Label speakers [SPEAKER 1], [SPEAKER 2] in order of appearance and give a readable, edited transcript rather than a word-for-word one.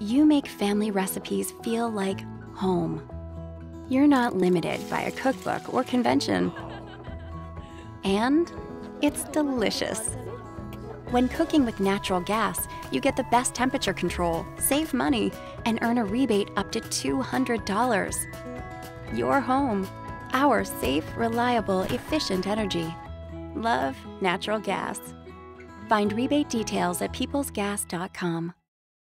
[SPEAKER 1] you make family recipes feel like home. You're not limited by a cookbook or convention. And it's delicious. When cooking with natural gas, you get the best temperature control, save money, and earn a rebate up to $200. Your home. Our safe, reliable, efficient energy. Love natural gas. Find rebate details at peoplesgas.com.